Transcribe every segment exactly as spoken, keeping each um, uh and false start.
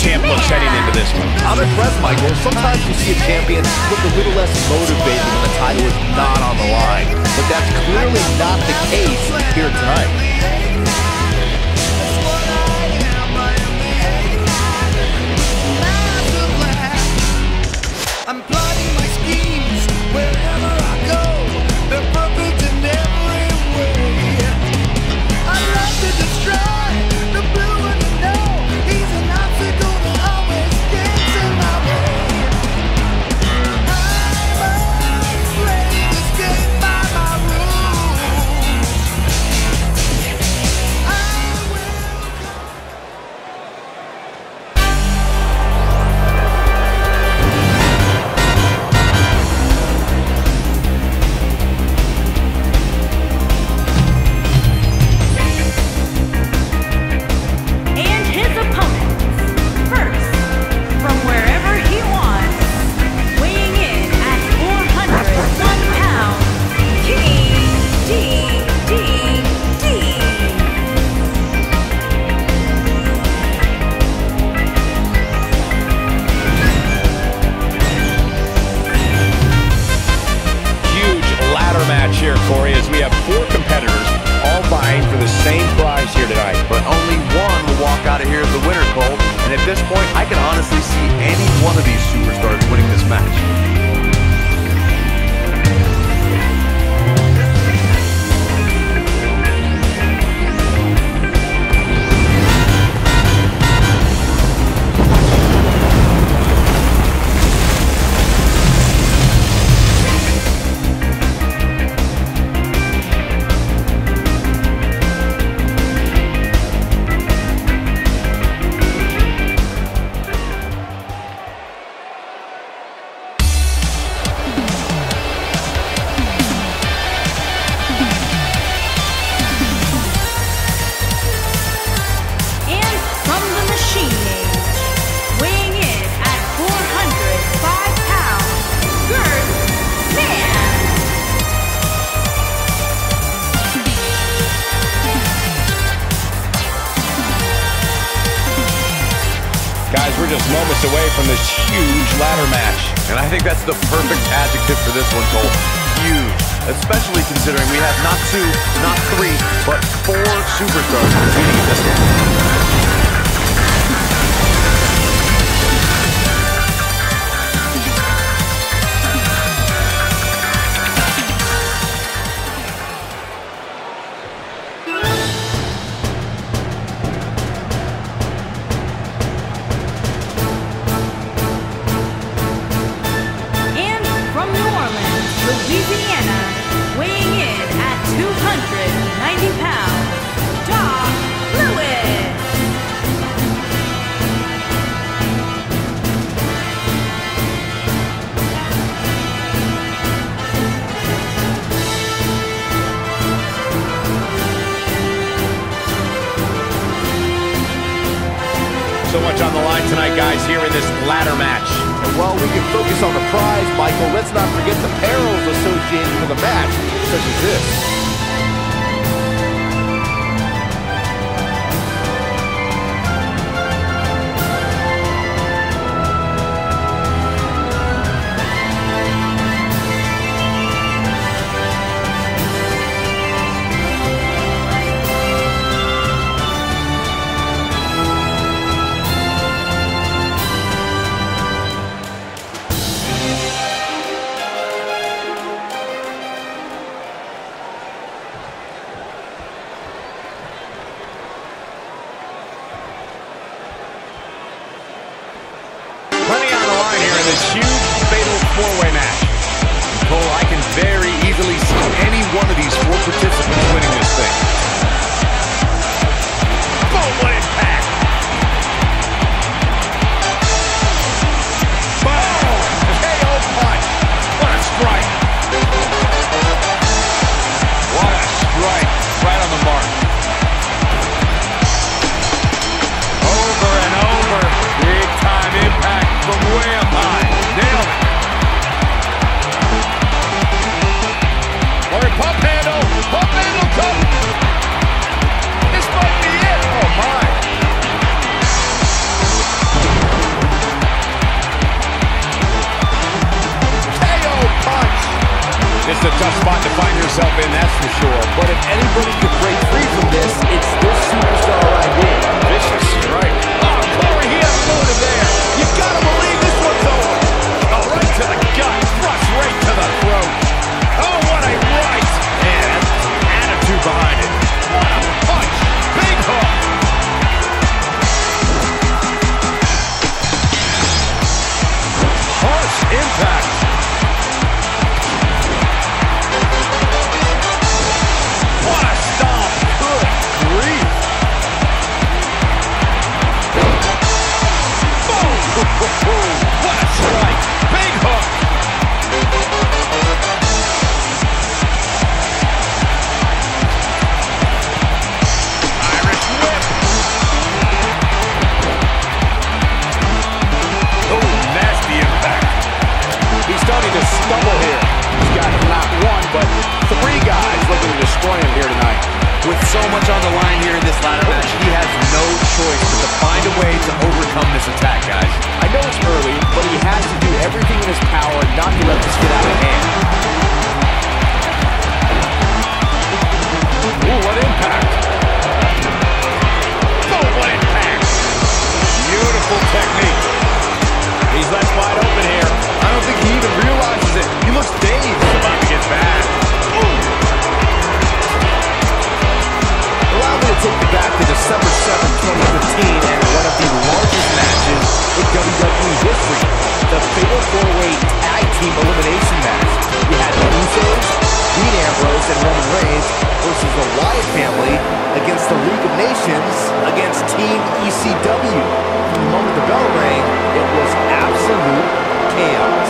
champ looks heading into this one? I'm impressed, Michael. Sometimes you see a champion look a little less motivated when the title is not on the line. But that's clearly not the case here tonight. I'm plotting my schemes wherever I go. They're perfect in every way. I love to destroy the blue and the no. He's an obstacle that always gets in my way. I'm afraid to skate by my rules. I will And his opponents, first, from wherever he wants, weighing in at four hundred one pounds, King D D D. Huge ladder match here, Corey, as we have four competitors all vying for the same prize here tonight. But only one will walk out of here as the winner, Cole. And at this point, I can honestly see any one of these superstars winning this match. And from the machine age, weighing in at four hundred five pounds, Eggman. Guys, we're just moments away from this huge ladder match. And I think that's the perfect adjective for this one, Cole. Huge. Especially considering we have not two, not three, but four superstars competing in this one. And from New Orleans, Louisiana, weighing in at two hundred ninety pounds, Doc Lewis. So much on the line tonight, guys, here in this ladder match. And while we can focus on the prize, Michael, let's not forget the perils associated with a match such as this. himself in, that's for sure. But if anybody could break free from this, it's this superstar right here. Vicious strike. Oh, Corey, he has motive there. You gotta believe this one's over. Oh, right to the gut. Thrust right to the throat. Oh, what a right. And attitude behind it. What a punch. Big hook. Harsh impact. What a stomp. Good grief. Boom. What a strike. Big hook. Irish whip. Oh, nasty impact. He's starting to stumble here. He's got not one, but three guys looking to destroy him here tonight. With so much on the line here in this ladder match, he has no choice but to find a way to overcome this attack, guys. I know it's early, but he has to do everything in his power not to let this get out of hand. Ooh, what impact. Oh, what impact. Beautiful technique. He's left wide open here. I don't think he even realizes it. He looks dazed. It's about to get bad. Allow me to take you back to December seventh, twenty fifteen, and one of the largest matches in W W E history, the Fatal four-Way Tag Team Elimination match. You had the Usos, Dean Ambrose, and Roman Reigns versus the Wyatt family against the League of Nations against Team E C W. From the moment the bell rang, it was absolute chaos.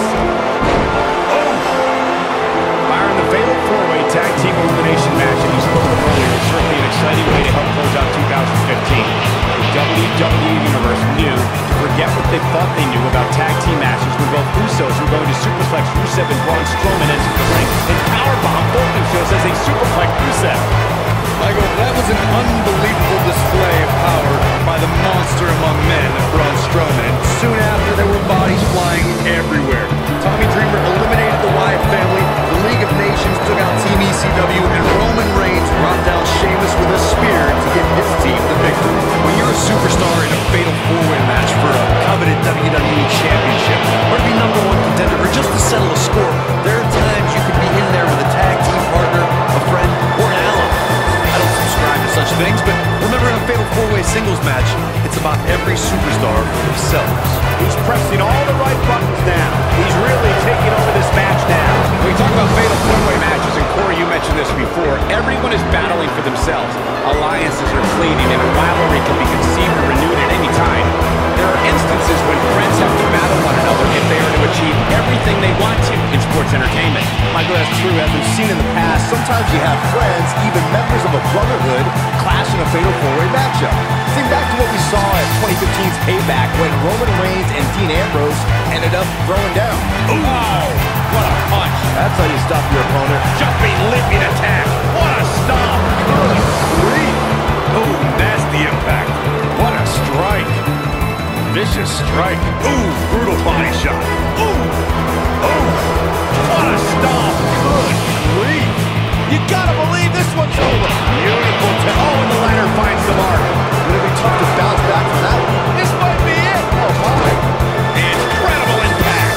Byron, the Fatal four-Way Tag Team Elimination match that you spoke of earlier is certainly an exciting way to help close out two thousand fifteen. The W W E Universe knew to forget what they thought they knew about tag team matches when both Usos were going to superplex Rusev and Braun Strowman as the ring and powerbomb both Usos as they superplex Rusev. Michael, that was an unbelievable display of power by the monster among men, Braun Strowman. And soon after, there were bodies flying everywhere. Tommy Dreamer eliminated the Wyatt family, the League of Nations took out Team E C W, and Roman Reigns brought down Sheamus with a spear to give his team the victory. When you're a superstar in a fatal four-way match for a coveted W W E championship, or to be number one contender, or just to settle a score, there are times you could be in there with a tag team partner, a friend, or an ally. I don't subscribe to such things, but remember in a fatal four-way singles match, it's about every superstar for themselves. He's pressing all the right buttons now. He's really taking over this match now. When we talk about fatal four-way matches, and Corey, you mentioned this before, everyone is battling for themselves. Alliances are fleeting, and a rivalry can be conceived or renewed at any time. There are instances when friends have to battle one another if they are to achieve everything they want to in sports entertainment. Michael, that's true. As we've seen in the past, sometimes you have friends, even members of a brotherhood, clash in a fatal four-way matchup. Think back to what we saw at twenty fifteen's Payback when Roman Reigns and Dean Ambrose ended up throwing down. Ooh, what a punch. That's how you stop your opponent. Jumping, leaping attack. What a stomp. Good grief. Oh, nasty impact. What a strike. Vicious strike. Ooh, brutal body shot. Ooh. Oh, what a stomp. Good grief. You gotta believe this one's over. Beautiful. T- oh, and the ladder finds the mark. It'll be tough to bounce back from that one. This might be it. Oh, my. Incredible impact.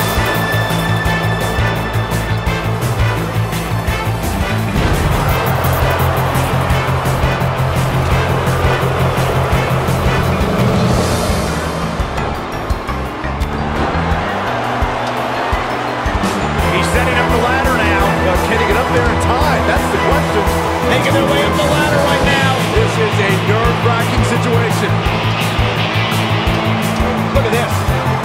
He's setting up the ladder now. Uh, can he get up there in time? That's the question. Making their way up the ladder right now. This is a nerve-wracking situation. Look at this.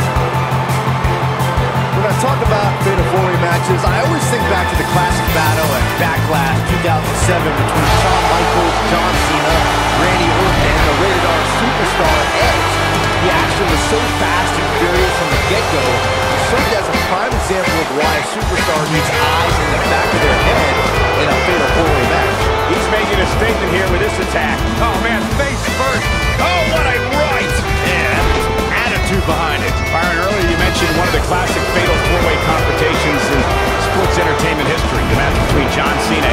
When I talk about fatal four-way matches, I always think back to the classic battle at Backlash two thousand seven between Shawn Michaels, John Cena, Randy Orton, and the rated R superstar Edge. The action was so fast and furious from the get-go, it served as a prime example of why a superstar needs eyes in the back of their head in a fatal four-way match. He's making a statement here with this attack. Oh, man, face first. Oh, what a right. And attitude behind it. Byron, earlier you mentioned one of the classic fatal four-way confrontations in sports entertainment history. The match between John Cena, Edge,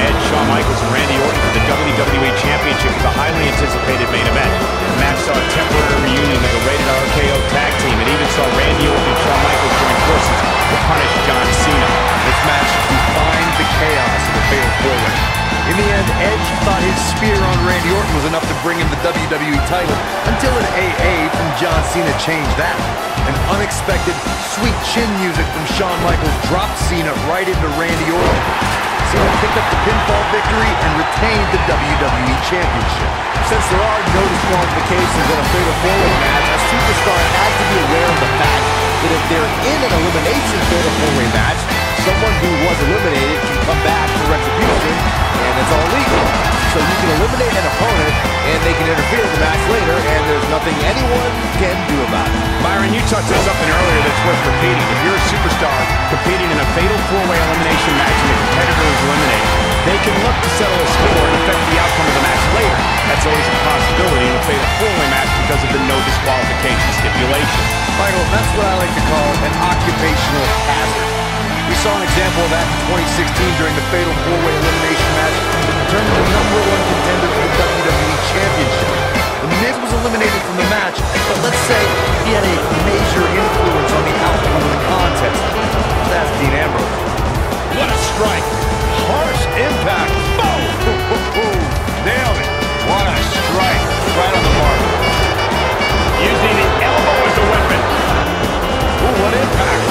Michaels and Randy Orton for the W W E Championship was a highly anticipated main event. The match saw a temporary reunion of the Rated R K O tag team and even saw Randy Orton and Shawn Michaels join forces to punish John Cena. This match defined the chaos of the Fatal four-way. In the end, Edge thought his spear on Randy Orton was enough to bring him the W W E title until an A A from John Cena changed that. An unexpected sweet chin music from Shawn Michaels dropped Cena right into Randy Orton. Cena picked up the pinfall victory and retained the W W E Championship. Since there are no disqualifications in a Fatal four-way match, a superstar has to be aware of the fact that if they're in an elimination Fatal four-way match, someone who was eliminated can come back for retribution, and it's all legal. So you can eliminate an opponent, and they can interfere in the match later, and there's nothing anyone can do about it. Byron, you touched on something earlier that's worth repeating. If you're a superstar competing in a Fatal four-way elimination match and your competitor is eliminated, they can look to settle a score and affect the outcome of the match later. That's always a possibility in a Fatal four-way match because of the no disqualification stipulation. Michael, that's what I like to call an occupational hazard. We saw an example of that in twenty sixteen during the Fatal four-way elimination match that determined the number one contender for the W W E Championship. The Miz was eliminated from the match, but let's say he had a major influence on the outcome of the contest. That's Dean Ambrose. What a strike! Harsh impact! Boom! Nailed it! What a strike! Right on the mark. Using the elbow as a weapon. Ooh, what impact!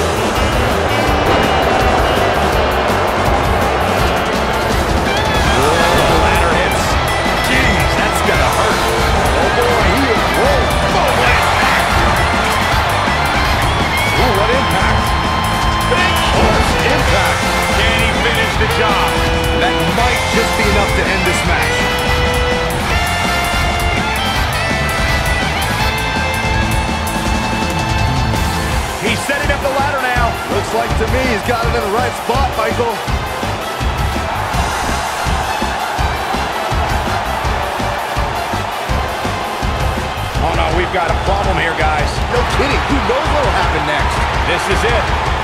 The ladder hits. Jeez, that's gonna hurt. Oh boy, he is rolled. Oh, impact! Ooh, what impact! Big harsh impact! Can he finish the job? That might just be enough to end this match. He's setting up the ladder now. Looks like to me he's got it in the right spot, Michael. Oh no, we've got a problem here, guys. No kidding, who knows what will happen next? This is it.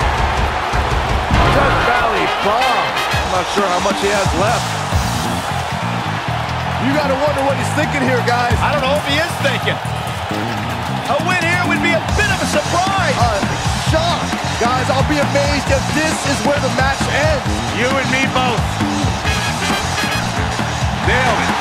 Death Valley bomb. I'm not sure how much he has left. You gotta wonder what he's thinking here, guys. I don't know if he is thinking. A win here would be a bit of a surprise. Uh, shock. Guys, I'll be amazed if this is where the match ends. You and me both. Nailed it.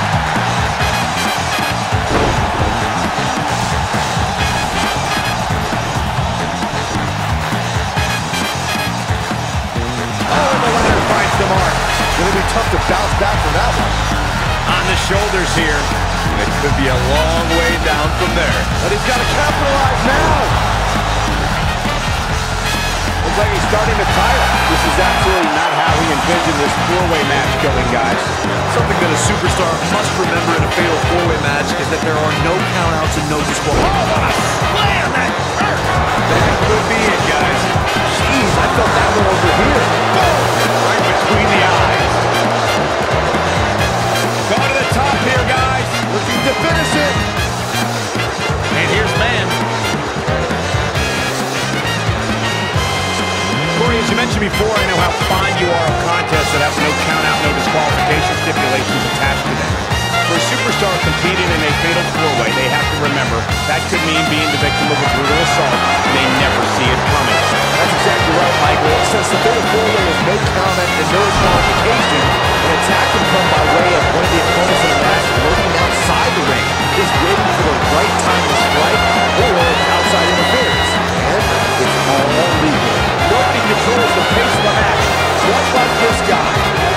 Oh, and the ladder finds the mark. Gonna be tough to bounce back from that one. On the shoulders here. It could be a long way down from there. But he's got to capitalize now. Looks like he's starting to tire. This is absolutely not how we envisioned this four-way match going, guys. Something that a superstar must remember in a Fatal four-way match is that there are no countouts and no disqualifications. Oh, what a slam! That hurt! That could be it, guys. Jeez, I felt that one over here. Boom! Right between the eyes. Going to the top here, guys. Looking to finish it. And here's Man. Corey, as you mentioned before, I know how fond you are of contests that have no count-out, no disqualification stipulations attached to them. For a superstar competing in a Fatal four-way, they have to remember that could mean being the victim of a brutal assault, and they never see it coming. That's exactly right, Michael. Since the Fatal four-way is no count-out and no disqualification, an attack can come by way of one of the opponents in the match lurking outside the ring, just waiting for the right time to strike or outside interference. And it's all legal. Nobody controls the pace of the match, just like this guy.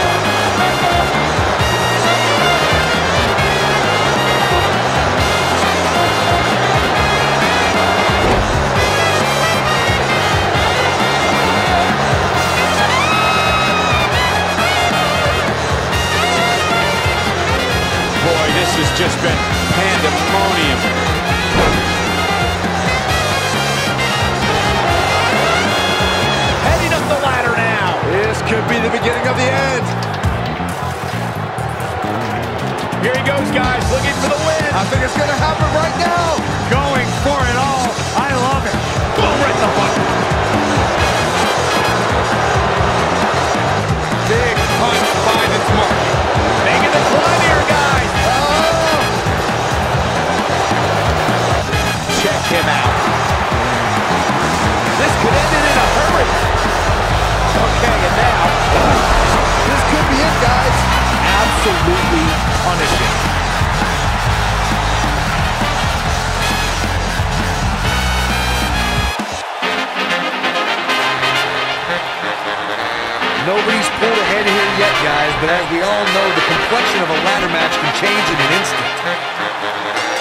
Boy, this has just been pandemonium. Heading up the ladder now. This could be the beginning of the end. Here he goes, guys, looking for the win. I think it's going to happen right now. Going for it all. I love it. Boom, right in the button. Big punch finds its mark. absolutely unashamed. Nobody's pulled ahead here yet, guys, but as we all know, the complexion of a ladder match can change in an instant.